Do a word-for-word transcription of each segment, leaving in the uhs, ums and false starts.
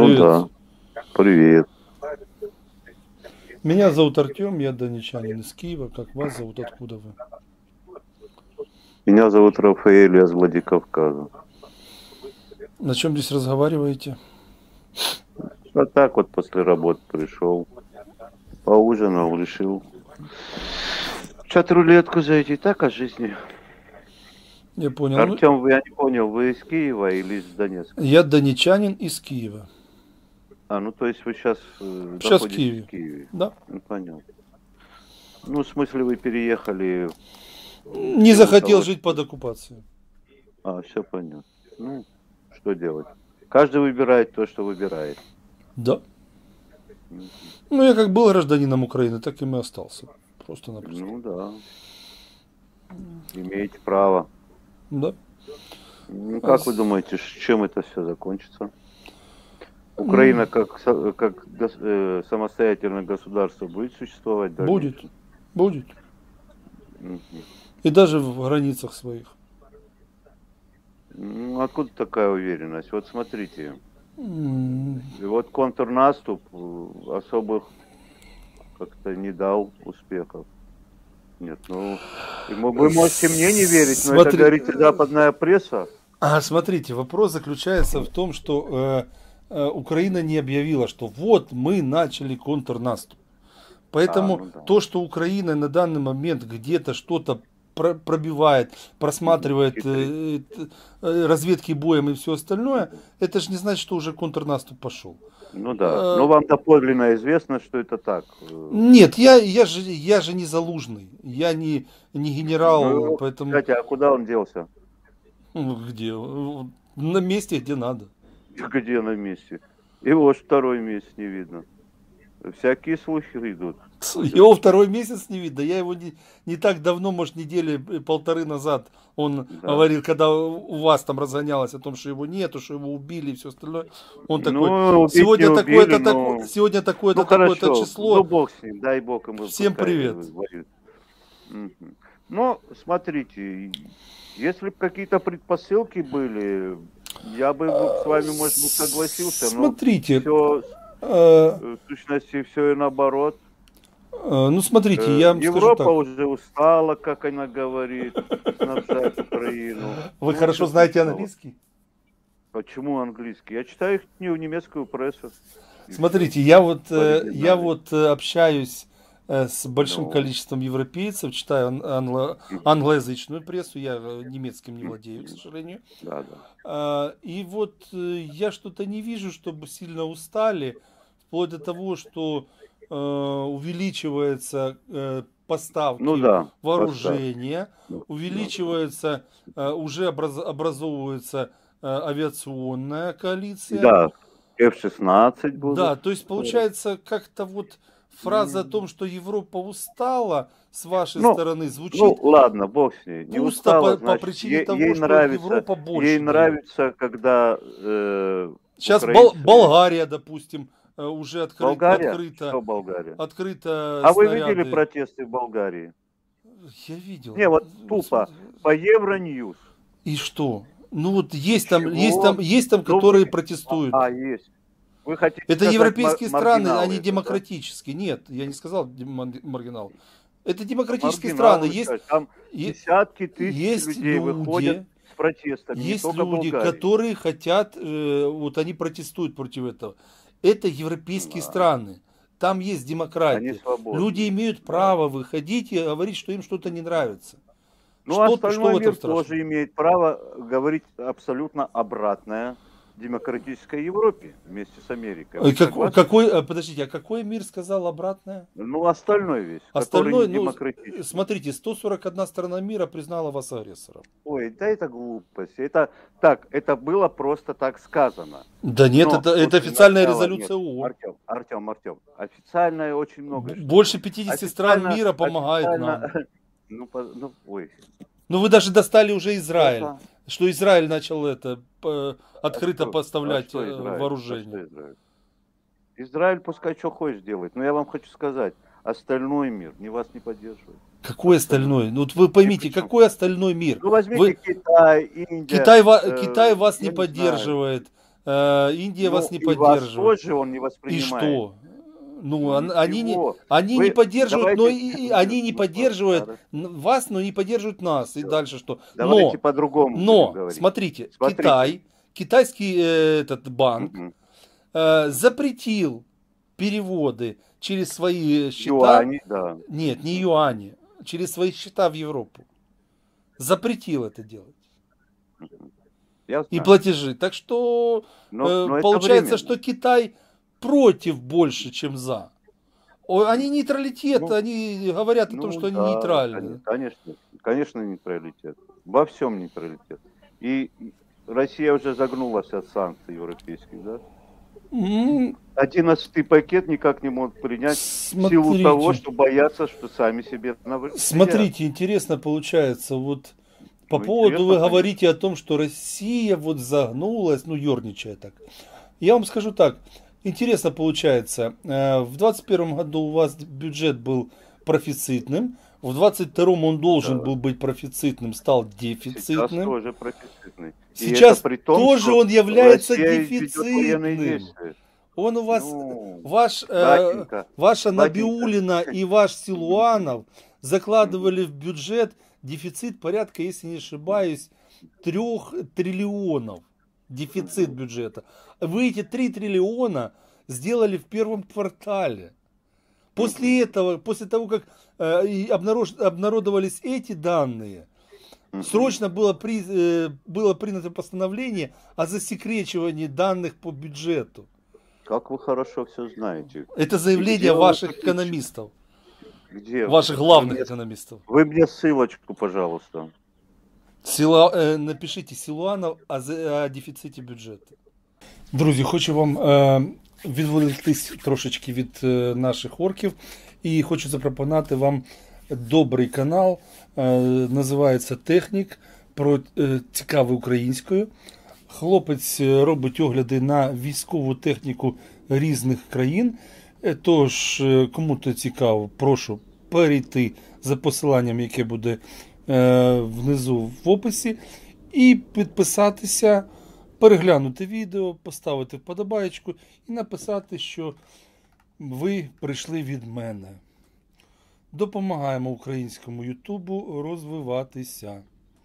Ну Привет. да, привет. Меня зовут Артем, я донечанин из Киева. Как вас зовут, откуда вы? Меня зовут Рафаэль, я с Владикавказа. На чем здесь разговариваете? А так вот после работы пришел, поужинал, решил в чат-рулетку зайти. Так о жизни. Я понял. Ну, Артем, я не понял, вы из Киева или из Донецка? я донечанин из Киева. А, ну то есть вы сейчас, э, Сейчас в находитесь Киеве. в Киеве? Да. Ну, понятно. Ну, в смысле, вы переехали... Не захотел жить под оккупацией. А, все понятно. Ну, что делать? Каждый выбирает то, что выбирает. Да. Ну, я как был гражданином Украины, так и и остался. Просто-напросто. Ну да. Имеете право. Да. Ну, как А вы с- думаете, с чем это все закончится? Украина как, со- как гос- э, самостоятельное государство будет существовать в Будет. дальнейшем? Будет. Мгм. И даже в границах своих. Ну, откуда такая уверенность? Вот смотрите, М, и вот контрнаступ э, особых как-то не дал успехов. Нет, ну, и мо- вы можете мне не верить, но это Смотри, говорит и западная пресса. а, смотрите, вопрос заключается в том, что э, э, Украина не объявила, что вот мы начали контрнаступ. А, Поэтому ну да. то, что Украина на данный момент где-то что-то про- пробивает, просматривает э, э, э, разведки боем и все остальное, это же не значит, что уже контрнаступ пошел. Ну да. Э, Но вам доподлинно известно, что это так. Э, Нет, я, я, же, я же не Залужный, я не, не генерал, Ну, поэтому кстати, а куда он делся? ну, где? э, На месте, где надо. Где на месте? Его ж второй месяц не видно. Всякие слухи идут. Его второй месяц не видно. Я его не, не так давно, может, недели э, полторы назад, он Да. говорил, когда у вас там разгонялось о том, что его нету, что его убили и все остальное. Он такой, Ну, убить сегодня не такое-то, убили, тако- но... сегодня такое-то, Ну такое-то хорошо, число. ну бог с ним, дай бог ему. Всем пускай привет. воюет. Мгм. Но смотрите, если бы какие-то предпосылки были, я бы с вами, может быть, согласился, но Смотрите, все, э, в сущности, все и наоборот. э, ну смотрите, Э, я вам скажу Европа так. уже устала, как она говорит, снабжать Украину. Вы Ну, хорошо что знаете устала? английский? Почему английский? Я читаю их не- немецкую прессу. И Смотрите, я вот, в э, оригинале. я вот э, общаюсь э, с большим Ну. количеством европейцев, читаю ан- англо- англоязычную прессу, я э, немецким не владею, к сожалению. Да, да. А, И вот э, я что-то не вижу, чтобы сильно устали, вплоть до того, что э, увеличиваются э, поставки Ну да, вооружения, Ну, увеличивается, э, уже образ- образовывается э, авиационная коалиция. Да, эф шестнадцать будут. Да, то есть получается как-то вот фраза о том, что Европа устала с вашей Ну, стороны, звучит Ну ладно, бог с ней. Не пусто устала, по, по значит, причине ей, того, ей что нравится, Европа больше ей дает. нравится, когда э, Сейчас украинцы... Болгария, допустим, э, уже откры- Болгария? открыто, Что Болгария? открыто А вы снаряды. видели протесты в Болгарии? Я видел. Не, вот Ну, тупо, смотри. по Евроньюз. И что? Ну вот есть там, Ничего. есть там, есть там, Ну, которые вы- протестуют. А, есть. Вы хотите Это сказать европейские мар- страны, маргиналы они это, да? демократические. Нет, я не сказал дем- маргинал. Это демократические Маргиналы, страны. вы Есть, скажете. Там е- десятки тысяч есть людей люди, выходят с протестами, не есть только люди, Болгарии. которые хотят, э, вот они протестуют против этого. Это европейские Да. страны. Там есть Они демократия. свободны. Люди имеют Да. право выходить и говорить, что им что-то не нравится. Ну, Что, что остальной в этом мир страшного? тоже имеет право говорить абсолютно обратное демократической Европе вместе с Америкой. Вы Ой, как- согласны? какой, а, подождите, а какой мир сказал обратное? Ну, остальной весь, Остальной, который не ну, демократический. смотрите, сто сорок одна страна мира признала вас агрессором. Ой, да это глупость. Это так, это было просто так сказано. Да нет, Но это, это после официальная начала- резолюция нет, ООН. Артем, Артем, Артем. Официальное очень много. Б- что. Больше пятидесяти стран Официально- мира помогает нам. официально- Ну, по- ну, ой. Ну вы даже достали уже Израиль, Это- что Израиль начал это п- открыто А что- поставлять а что э, Израиль? А вооружение. что Израиль? Израиль пускай что хочешь делает, но я вам хочу сказать, остальной мир не вас не поддерживает. Какой остальной? Ну вот вы поймите, почему? какой остальной мир? Ну возьмите Вы- Китай, Индия. Китай, ва- э, Китай вас я не знаю. поддерживает, Э, Индия Ну, вас не и вас поддерживает. тоже он не И воспринимает. что? Ну, Ну, он- они не, ничего. они Вы не поддерживают, но давайте, и, и они не ну, поддерживают хорошо, н- вас, но не поддерживают нас. И всё. дальше что? Давайте Но, по-другому будем но, говорить. смотрите, Смотрите. Китай, китайский э, этот банк Мгм. э, запретил переводы через свои счета. Юани, да. Нет, не юани, через свои счета в Европу. Запретил это делать. Мгм. Я И знаю. платежи. Так что Но, э, но это получается, временно. что Китай против больше, чем за. О, они нейтралитет, Ну, они говорят о том, ну что они да, нейтральны. коне- конечно, конечно, нейтралитет. Во всем нейтралитет. И Россия уже загнулась от санкций европейских, да? М, Одиннадцатый пакет никак не могут принять в силу того, Смотрите, что боятся, что сами себе навредят. смотрите, интересно получается, вот по Ну, поводу интересно, вы конечно. говорите о том, что Россия вот загнулась, ну, ерничая так. Я вам скажу так, интересно получается, э, в двадцать первом году у вас бюджет был профицитным, в двадцать втором он должен Да. был быть профицитным, стал Сейчас дефицитным. тоже профицитный. И Сейчас это при том, тоже что он является Россия ведет военные дефицитным. действия. Он у вас, Ну, ваш, э, батенька, ваша батенька. Набиуллина и ваш Силуанов закладывали в бюджет дефицит порядка, если не ошибаюсь, трех триллионов. Дефицит бюджета. Вы эти три триллиона сделали в первом квартале. После этого, после того, как э, и обнарож- обнародовались эти данные, срочно было, при, э, было принято постановление о засекречивании данных по бюджету. Как вы хорошо все знаете. Это И заявление где вы ваших это экономистов, Где? ваших Вы главных мне, экономистов. вы мне ссылочку, пожалуйста. Сила, е, напишіть Силуанов о, за- о дефіциті бюджету. Друзі, хочу вам е, відволіктись трошечки від е, наших орків і хочу запропонувати вам добрий канал, е, називається Технік, про е, цікавий українською. Хлопець е, робить огляди на військову техніку різних країн. Е, Тож, е, кому то цікаво, прошу перейти за посиланням, яке буде е, внизу в описі, і підписатися, переглянути відео, поставити вподобаєчку і написати, що ви прийшли від мене. Допомагаємо українському Ютубу розвиватися.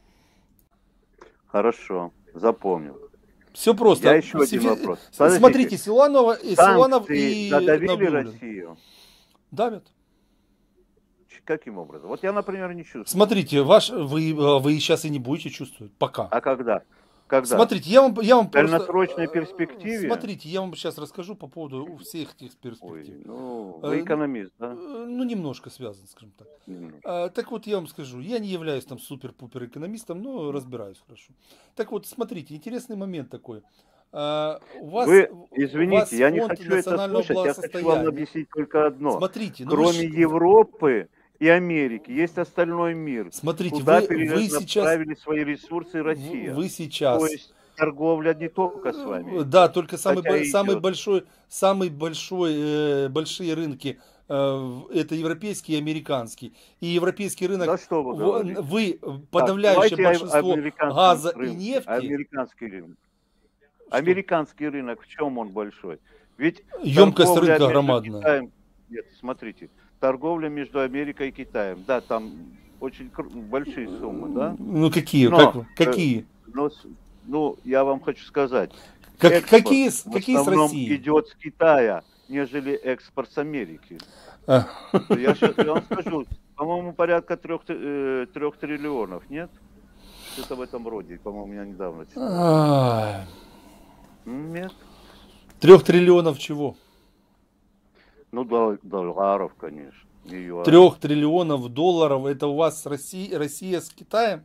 Хорошо, запомнил. Все просто. Я еще один Сифи- вопрос. Подождите. Смотрите, Силуанова, и Силуанов Санкции и задавили Набиуллин. Россию? Давят. Ч- Каким образом? Вот я, например, не чувствую. Смотрите, ваш, вы, вы сейчас и не будете чувствовать. Пока. А когда? Когда? Смотрите, я вам, я вам В просто... дальносрочной э, перспективе? Смотрите, я вам сейчас расскажу по поводу всех этих Ой, перспектив. ну, Э, вы экономист, да? Э, Ну, немножко связан, скажем так. Немножко. А, Так вот, я вам скажу, я не являюсь там супер-пупер экономистом, но разбираюсь хорошо. Так вот, смотрите, интересный момент такой. А, У вас, Вы, у извините, вас я не фонд хочу это национального слушать, я хочу вам благосостояния. объяснить только одно. Смотрите, ну вы Кроме ж- Европы и Америки есть остальной мир. Смотрите, Куда вы, вы сейчас, перенаправили свои ресурсы Россия. вы сейчас, То есть торговля не только с вами. да, только самый, Хотя бо- и самый идет. большой, самый большой, э, большие рынки э, в- это европейский и американский. И европейский рынок, Да что вы в- говорите? вы Так, подавляющее давайте о- большинство американском газа и рынке. нефти. Американский рынок. Что? Американский рынок, в чем он большой? Ведь Емкость торговля рынка между громадная. Китаем- Нет, смотрите, торговля между Америкой и Китаем, да, там очень кру- большие суммы, да? Ну какие, Но, как, э, какие? Но, с- ну, я вам хочу сказать, Как, экспорт какие, с- в какие с основном России? идет с Китая, нежели экспорт с Америки. А, Я, щас- я вам скажу, по-моему, порядка трех, э, трех триллионов, нет? Что-то в этом роде, по-моему, я недавно читал. ай, М, Нет? Трех триллионов чего? Ну, дол- долларов, конечно. и юаней. Трех триллионов долларов, это у вас Россия, Россия с Китаем?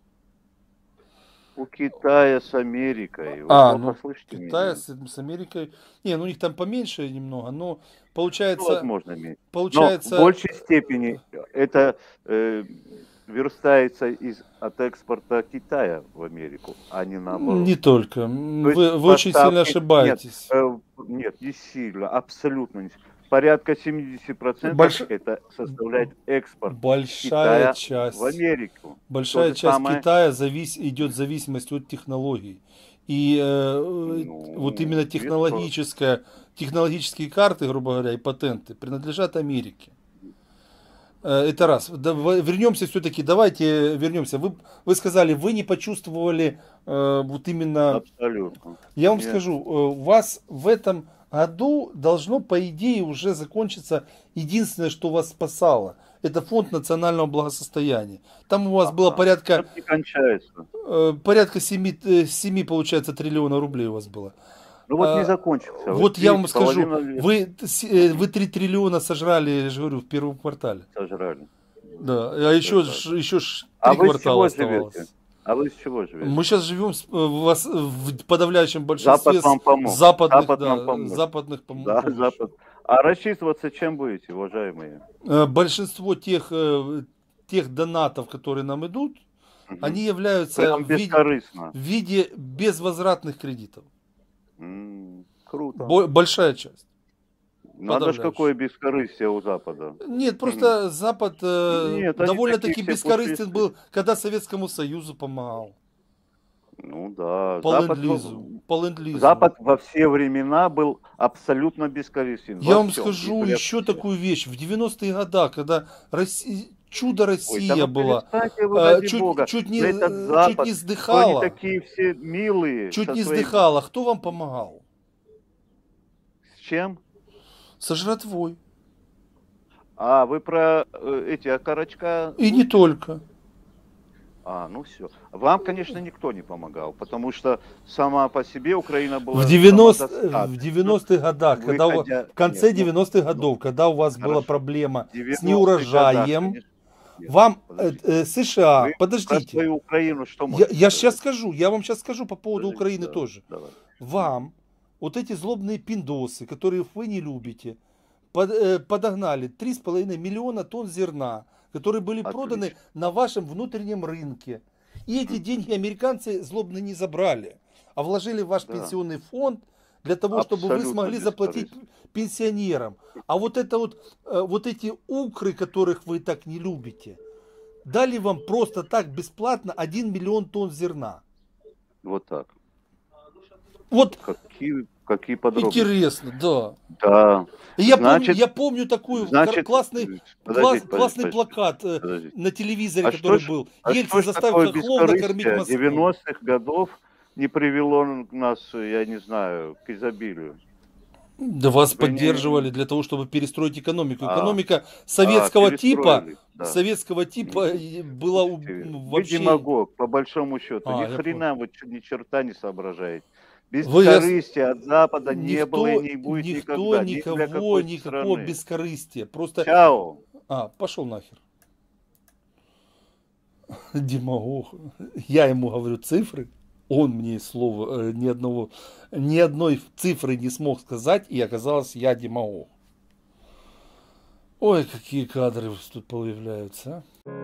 У Китая с Америкой. Вы А, плохо ну, слышите меня? Китай с, с Америкой. Не, ну у них там поменьше немного, но Ну, получается, возможно, меньше. Но получается, в большей степени это э, верстается из, от экспорта Китая в Америку, а не наоборот. не только. М, То есть Вы, вы очень сильно поставки- ошибаетесь. Нет, э, нет, не сильно, абсолютно не сильно. Порядка семьдесят процентов Больш- это составляет экспорт Большая Китая часть, в Америку. большая То же часть самое- Китая завис, идет зависимость от технологий. И э, Ну, вот именно без технологическая, технологические карты, грубо говоря, и патенты принадлежат Америке. Э, Это раз. Да, в- вернемся все-таки, давайте вернемся. Вы, вы сказали, вы не почувствовали э, вот именно, абсолютно. я вам Нет. скажу, э, у вас в этом году должно, по идее, уже закончиться единственное, что вас спасало. Это фонд национального благосостояния. Там у вас было Ага. порядка, Это не кончается. э, порядка семи, получается, триллиона рублей у вас было. Ну вот не А, закончился. Вот я вам видите, скажу, половина лет вы, с- э, вы три триллиона сожрали, я же говорю, в первом квартале. сожрали. Да, а еще, так. ж- еще ж А три вы с квартала чего живете? оставалось. А вы с чего живете? Мы сейчас живем с- э, в вас- в подавляющем большинстве Запад вам с помог. западных, Запад да, нам помог. западных пом- Да, помощь. Запад. А рассчитываться чем будете, уважаемые? Э, Большинство тех, э, тех донатов, которые нам идут, Мгм. они являются Прям в виде, бескорыстно. в виде безвозвратных кредитов. М, Круто. Бо- большая часть. Надо ж подавляющее. какое бескорыстие у Запада. Нет, просто Запад э, Нет, они довольно-таки такие все бескорыстен пушистые. был, когда Советскому Союзу помогал. Ну да. По Запад, ленд-лизу. По ленд-лизу. Запад во все времена был абсолютно бескорыстен. Я Во вам всем. скажу И еще вообще. такую вещь. В девяностые годы, когда Россия, чудо Ой, Россия да вы была, перестаньте вы, э, ради чуть, Бога. чуть не, Да этот э, чуть Запад, не что они сдыхала, такие все милые. чуть со не своим- сдыхала. Кто вам помогал? С чем? Со жратвой. А, вы про э, эти окорочка? И не только. А, ну все. Вам, конечно, никто не помогал, потому что сама по себе Украина была В девяностых самодостаточной. в девяностых годах, когда у- Выходя- в конце Нет, ну, девяностых годов, когда у вас была хорошо. проблема В с девяностых неурожаем, годах, конечно. Нет, вам э, подождите. э, США, Вы Про подождите, свою Украину что я, можете я сказать? сейчас скажу, я вам сейчас скажу по поводу Подождите, Украины да, тоже. давай. Вам вот эти злобные пиндосы, которые вы не любите, под- э, подогнали три с половиной миллиона тонн зерна, которые были Отлично. проданы на вашем внутреннем рынке. И эти деньги американцы злобно не забрали, а вложили в ваш Да. пенсионный фонд для того, чтобы вы Абсолютно смогли заплатить пенсионерам. А вот это вот, э, вот эти укры, которых вы так не любите, дали вам просто так бесплатно один миллион тонн зерна. Вот так. Вот Какие, какие подробности. интересно, да. Да. И Я, Значит- помню, я помню такой Значит, классный, подождите, класс- подождите, классный подождите, плакат э, подождите. на телевизоре, А который что ж- был. А Ельцин что ж заставил такое хохлов накормить бескорыстие Москву. девяностых годов не привело нас, я не знаю, к изобилию? Да вас Вы не- поддерживали для того, чтобы перестроить экономику. А, Экономика советского А, типа, перестроили, да. советского типа и была у- Видите, ну, Вы вообще... демагог, по большому счету. А, Ни я хрена вы ч- ни черта не соображаете. Вы яс- Бескорыстия от Запада не Никто, было и не будет никто никогда. Ни для никого, какой никакого страны. бескорыстия. Просто... Чао. А, пошел нахер. Демагог. Я ему говорю цифры, он мне слова э, ни одного, ни одной цифры не смог сказать, и оказалось, я демагог. Ой, какие кадры тут появляются, а.